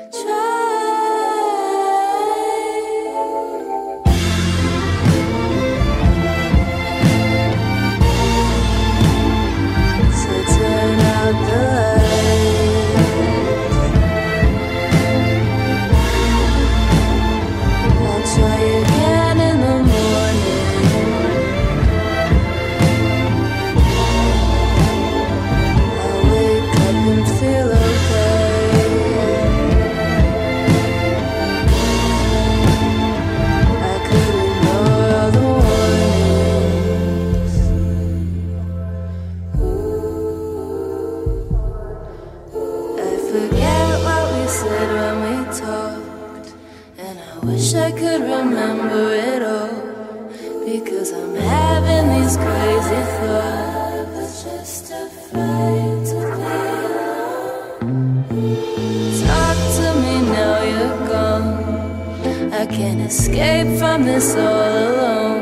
Forget what we said when we talked, and I wish I could remember it all, because I'm having these crazy thoughts, just afraid to be alone. Talk to me now you're gone, I can't escape from this all alone.